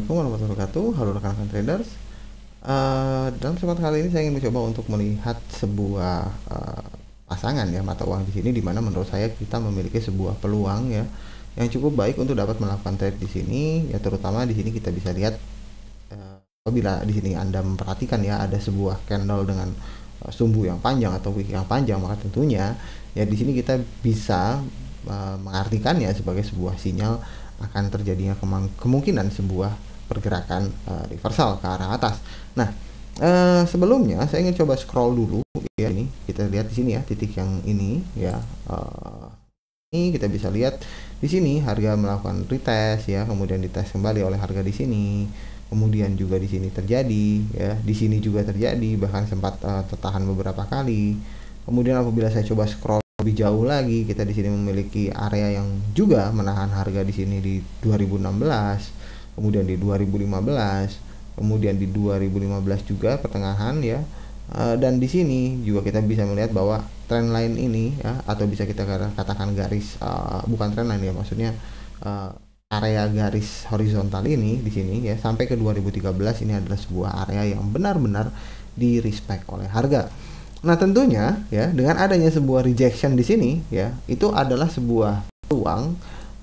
Assalamualaikum warahmatullahi wabarakatuh. Halo rekan-rekan traders. Dalam kesempatan kali ini saya ingin mencoba untuk melihat sebuah pasangan ya mata uang di sini, di mana menurut saya kita memiliki sebuah peluang ya yang cukup baik untuk dapat melakukan trade di sini ya, terutama di sini kita bisa lihat apabila di sini Anda memperhatikan ya ada sebuah candle dengan sumbu yang panjang atau wick yang panjang, maka tentunya ya di sini kita bisa mengartikannya sebagai sebuah sinyal akan terjadinya kemungkinan sebuah pergerakan reversal ke arah atas. Nah, sebelumnya saya ingin coba scroll dulu ya, ini kita lihat di sini ya titik yang ini ya. Ini kita bisa lihat di sini harga melakukan retest ya, kemudian dites kembali oleh harga di sini. Kemudian juga di sini terjadi ya, di sini juga terjadi, bahkan sempat tertahan beberapa kali. Kemudian apabila saya coba scroll lebih jauh lagi, kita di sini memiliki area yang juga menahan harga di sini di 2016, kemudian di 2015, kemudian di 2015 juga pertengahan ya. Dan di sini juga kita bisa melihat bahwa trendline ini ya, atau bisa kita katakan garis bukan trendline ya, maksudnya area garis horizontal ini di sini ya sampai ke 2013 ini adalah sebuah area yang benar-benar di respect oleh harga. Nah, tentunya ya dengan adanya sebuah rejection di sini ya, itu adalah sebuah peluang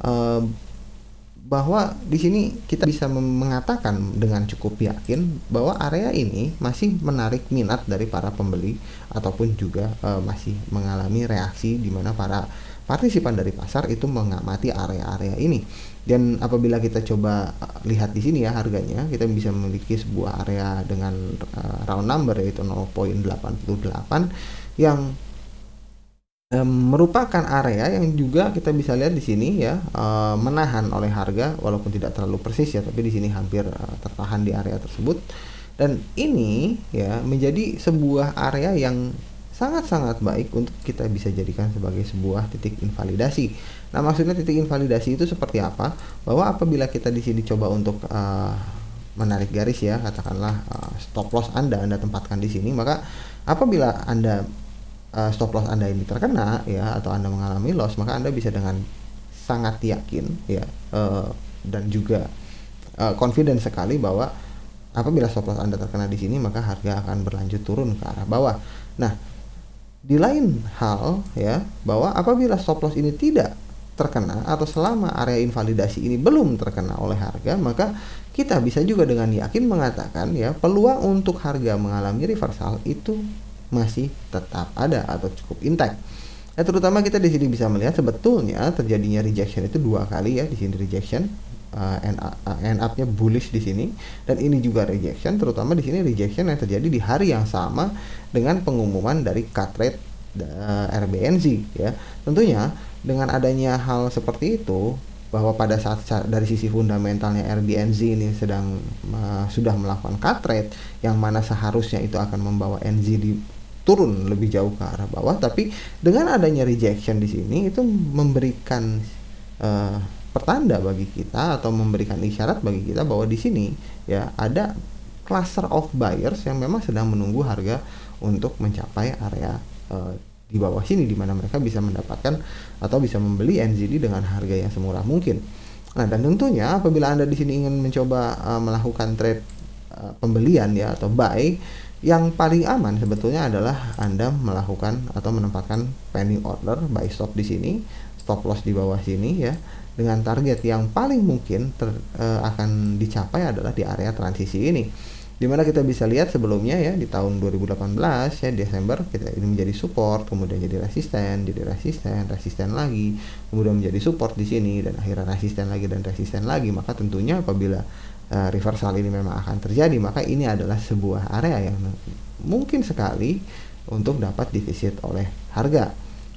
bahwa di sini kita bisa mengatakan dengan cukup yakin bahwa area ini masih menarik minat dari para pembeli ataupun juga masih mengalami reaksi di mana para partisipan dari pasar itu mengamati area-area ini. Dan apabila kita coba lihat di sini ya harganya, kita bisa memiliki sebuah area dengan round number yaitu 0.88 yang merupakan area yang juga kita bisa lihat di sini ya menahan oleh harga, walaupun tidak terlalu persis ya, tapi di sini hampir tertahan di area tersebut. Dan ini ya menjadi sebuah area yang sangat-sangat baik untuk kita bisa jadikan sebagai sebuah titik invalidasi. Nah, maksudnya titik invalidasi itu seperti apa? Bahwa apabila kita di sini coba untuk menarik garis ya, katakanlah stop loss Anda tempatkan di sini, maka apabila Anda stop loss Anda ini terkena ya, atau Anda mengalami loss, maka Anda bisa dengan sangat yakin ya dan juga confident sekali bahwa apabila stop loss Anda terkena di sini, maka harga akan berlanjut turun ke arah bawah. Nah, di lain hal ya, bahwa apabila stop loss ini tidak terkena atau selama area invalidasi ini belum terkena oleh harga, maka kita bisa juga dengan yakin mengatakan ya peluang untuk harga mengalami reversal itu masih tetap ada atau cukup intact. Ya, terutama kita di sini bisa melihat sebetulnya terjadinya rejection itu dua kali ya, di sini rejection end up-nya bullish di sini, dan ini juga rejection, terutama di sini rejection yang terjadi di hari yang sama dengan pengumuman dari cut rate RBNZ ya. Tentunya dengan adanya hal seperti itu, bahwa pada saat dari sisi fundamentalnya RBNZ ini sudah melakukan cut rate yang mana seharusnya itu akan membawa NZD turun lebih jauh ke arah bawah, tapi dengan adanya rejection di sini itu memberikan pertanda bagi kita atau memberikan isyarat bagi kita bahwa di sini ya ada cluster of buyers yang memang sedang menunggu harga untuk mencapai area di bawah sini, di mana mereka bisa mendapatkan atau bisa membeli NZD dengan harga yang semurah mungkin. Nah, dan tentunya apabila Anda di sini ingin mencoba melakukan trade pembelian ya atau buy, yang paling aman sebetulnya adalah Anda melakukan atau menempatkan pending order, buy stop di sini, stop loss di bawah sini ya, dengan target yang paling mungkin akan dicapai adalah di area transisi ini, dimana kita bisa lihat sebelumnya ya di tahun 2018 ya Desember kita ini menjadi support, kemudian jadi resisten lagi, kemudian menjadi support di sini, dan akhirnya resisten lagi. Maka tentunya apabila reversal ini memang akan terjadi, maka ini adalah sebuah area yang mungkin sekali untuk dapat divisit oleh harga.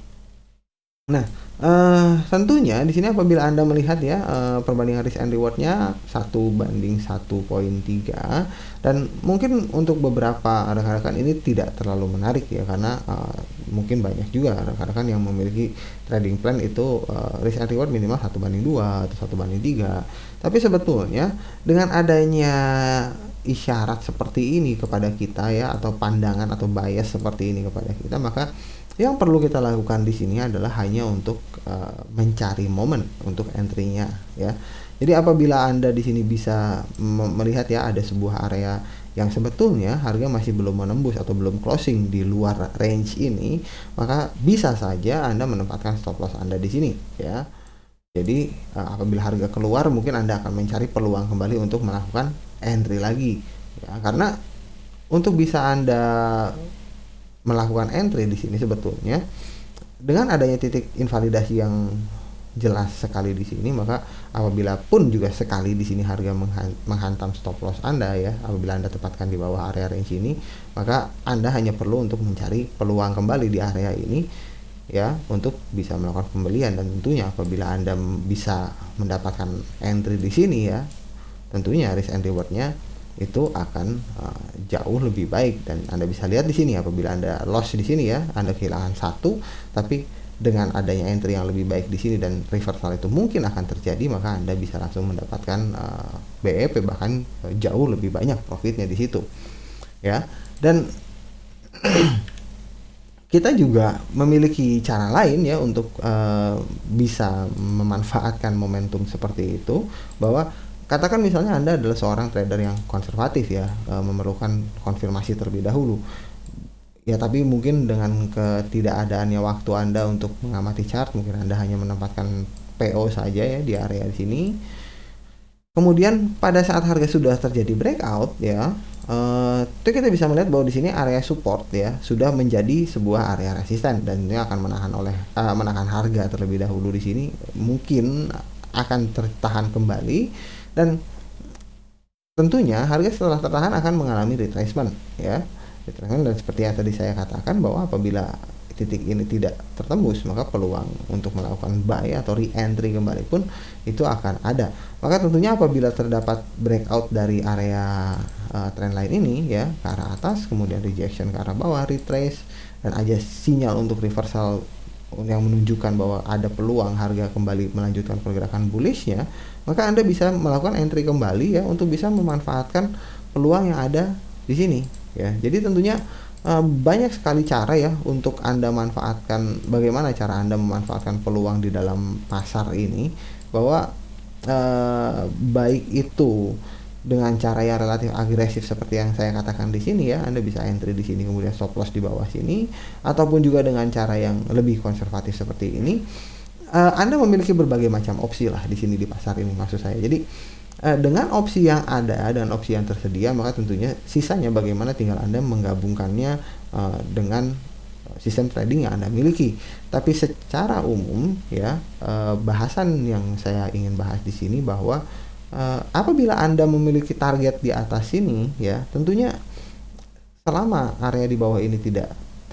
Nah, tentunya di sini apabila Anda melihat ya perbandingan risk and rewardnya 1:1.3, dan mungkin untuk beberapa rekan-rekan ini tidak terlalu menarik ya, karena mungkin banyak juga rekan-rekan yang memiliki trading plan itu risk and reward minimal 1:2 atau 1:3. Tapi sebetulnya dengan adanya isyarat seperti ini kepada kita ya, atau pandangan atau bias seperti ini kepada kita, maka yang perlu kita lakukan di sini adalah hanya untuk mencari momen untuk entry-nya ya, Jadi apabila Anda di sini bisa melihat ya ada sebuah area yang sebetulnya harga masih belum menembus atau belum closing di luar range ini, maka bisa saja Anda menempatkan stop loss Anda di sini ya. Jadi apabila harga keluar, mungkin Anda akan mencari peluang kembali untuk melakukan entry lagi ya, karena untuk bisa Anda melakukan entry di sini sebetulnya dengan adanya titik invalidasi yang jelas sekali di sini, maka apabila pun juga sekali di sini harga menghantam stop loss Anda ya, apabila Anda tempatkan di bawah area range ini, maka Anda hanya perlu untuk mencari peluang kembali di area ini ya untuk bisa melakukan pembelian. Dan tentunya apabila Anda bisa mendapatkan entry di sini ya, tentunya risk and rewardnya itu akan jauh lebih baik. Dan Anda bisa lihat di sini apabila Anda loss di sini ya, Anda kehilangan satu, tapi dengan adanya entry yang lebih baik di sini dan reversal itu mungkin akan terjadi, maka Anda bisa langsung mendapatkan BEP, bahkan jauh lebih banyak profitnya di situ ya. Dan kita juga memiliki cara lain ya untuk bisa memanfaatkan momentum seperti itu, bahwa katakan misalnya Anda adalah seorang trader yang konservatif ya, memerlukan konfirmasi terlebih dahulu ya, tapi mungkin dengan ketidakadaannya waktu Anda untuk mengamati chart, mungkin Anda hanya menempatkan PO saja ya di area di sini. Kemudian pada saat harga sudah terjadi breakout ya, itu kita bisa melihat bahwa di sini area support ya sudah menjadi sebuah area resisten, dan ini akan menahan harga terlebih dahulu di sini, mungkin akan tertahan kembali, dan tentunya harga setelah tertahan akan mengalami retracement ya. Dan seperti yang tadi saya katakan, bahwa apabila titik ini tidak tertembus, maka peluang untuk melakukan buy atau re-entry kembali pun itu akan ada. Maka tentunya apabila terdapat breakout dari area trendline ini ya ke arah atas, kemudian rejection ke arah bawah, retrace, dan ada sinyal untuk reversal yang menunjukkan bahwa ada peluang harga kembali melanjutkan pergerakan bullishnya, maka Anda bisa melakukan entry kembali ya untuk bisa memanfaatkan peluang yang ada di sini ya. Jadi tentunya banyak sekali cara ya untuk Anda manfaatkan, bagaimana cara Anda memanfaatkan peluang di dalam pasar ini, bahwa baik itu dengan cara yang relatif agresif seperti yang saya katakan di sini ya, Anda bisa entry di sini kemudian stop loss di bawah sini, ataupun juga dengan cara yang lebih konservatif seperti ini. Anda memiliki berbagai macam opsi lah di sini di pasar ini, maksud saya. Jadi dengan opsi yang ada, dengan opsi yang tersedia, maka tentunya sisanya bagaimana tinggal Anda menggabungkannya dengan sistem trading yang Anda miliki. Tapi secara umum ya, bahasan yang saya ingin bahas di sini bahwa apabila Anda memiliki target di atas sini ya, tentunya selama area di bawah ini tidak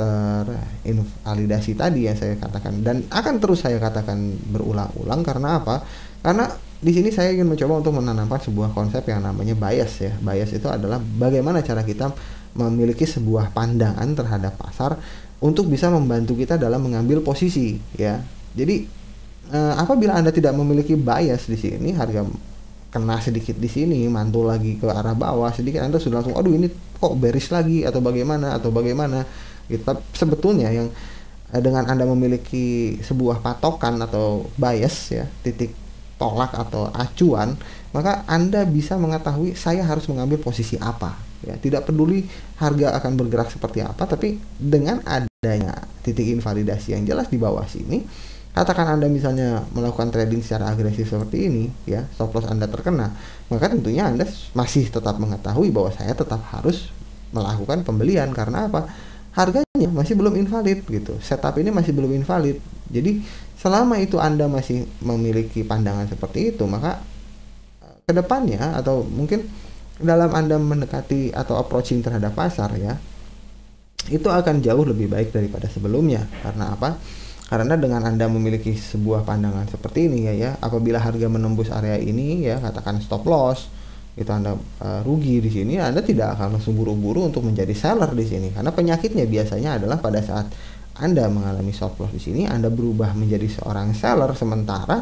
terinvalidasi tadi yang saya katakan, dan akan terus saya katakan berulang-ulang, karena apa? Karena di sini saya ingin mencoba untuk menanamkan sebuah konsep yang namanya bias ya. Bias itu adalah bagaimana cara kita memiliki sebuah pandangan terhadap pasar untuk bisa membantu kita dalam mengambil posisi ya. Jadi apabila Anda tidak memiliki bias di sini, harga kena sedikit di sini, mantul lagi ke arah bawah sedikit, Anda sudah langsung aduh ini kok bearish lagi atau bagaimana gitu. Sebetulnya yang dengan Anda memiliki sebuah patokan atau bias ya, titik tolak atau acuan, maka Anda bisa mengetahui saya harus mengambil posisi apa ya. Tidak peduli harga akan bergerak seperti apa, tapi dengan adanya titik invalidasi yang jelas di bawah sini, katakan Anda misalnya melakukan trading secara agresif seperti ini ya, stop loss Anda terkena, maka tentunya Anda masih tetap mengetahui bahwa saya tetap harus melakukan pembelian. Karena apa? Harganya masih belum invalid gitu, setup ini masih belum invalid. Jadi selama itu Anda masih memiliki pandangan seperti itu, maka kedepannya atau mungkin dalam Anda mendekati atau approaching terhadap pasar ya, itu akan jauh lebih baik daripada sebelumnya. Karena apa? Karena dengan Anda memiliki sebuah pandangan seperti ini ya, apabila harga menembus area ini ya, katakan stop loss, itu Anda rugi di sini, Anda tidak akan langsung buru-buru untuk menjadi seller di sini. Karena penyakitnya biasanya adalah pada saat Anda mengalami stop loss di sini, Anda berubah menjadi seorang seller, sementara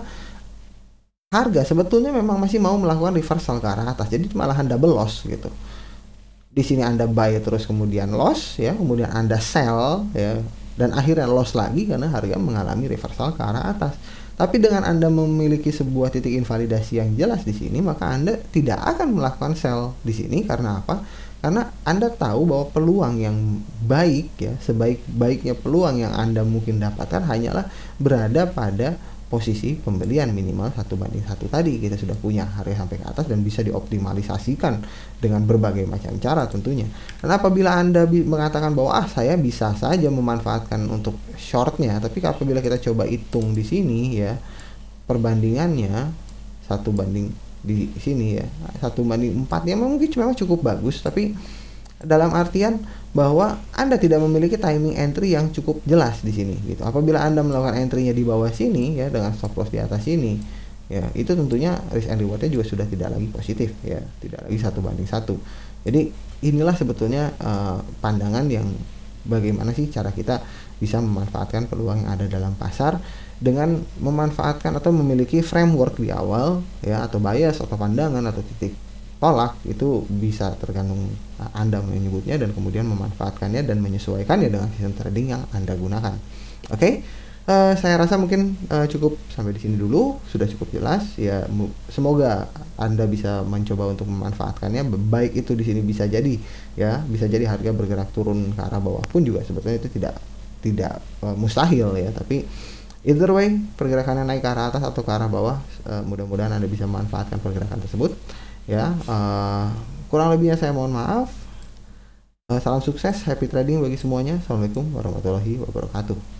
harga sebetulnya memang masih mau melakukan reversal ke arah atas. Jadi malahan double loss gitu. Di sini Anda buy terus kemudian loss ya, kemudian Anda sell ya, dan akhirnya loss lagi karena harga mengalami reversal ke arah atas. Tapi dengan Anda memiliki sebuah titik invalidasi yang jelas di sini, maka Anda tidak akan melakukan sell di sini. Karena apa? Karena Anda tahu bahwa peluang yang baik ya, sebaik-baiknya peluang yang Anda mungkin dapatkan hanyalah berada pada posisi pembelian minimal 1:1 tadi. Kita sudah punya harga sampai ke atas dan bisa dioptimalisasikan dengan berbagai macam cara tentunya. Dan apabila Anda mengatakan bahwa saya bisa saja memanfaatkan untuk shortnya, tapi apabila kita coba hitung di sini ya, perbandingannya 1 banding di sini ya, 1:4 ya, mungkin memang cukup bagus, tapi dalam artian bahwa Anda tidak memiliki timing entry yang cukup jelas di sini gitu. Apabila Anda melakukan entry-nya di bawah sini ya, dengan stop loss di atas sini ya, itu tentunya risk and reward-nya juga sudah tidak lagi positif ya, tidak lagi 1:1. Jadi inilah sebetulnya pandangan yang bagaimana sih cara kita bisa memanfaatkan peluang yang ada dalam pasar dengan memanfaatkan atau memiliki framework di awal ya, atau bias atau pandangan atau titik tolak. Itu bisa tergantung Anda menyebutnya, dan kemudian memanfaatkannya dan menyesuaikannya dengan sistem trading yang Anda gunakan. Oke, saya rasa mungkin cukup sampai di sini dulu, sudah cukup jelas ya. Semoga Anda bisa mencoba untuk memanfaatkannya. Baik itu di sini bisa jadi ya, bisa jadi harga bergerak turun ke arah bawah pun juga sebetulnya itu tidak mustahil ya. Tapi either way, pergerakannya naik ke arah atas atau ke arah bawah, mudah-mudahan Anda bisa memanfaatkan pergerakan tersebut ya. Kurang lebihnya saya mohon maaf. Salam sukses, happy trading bagi semuanya. Assalamualaikum warahmatullahi wabarakatuh.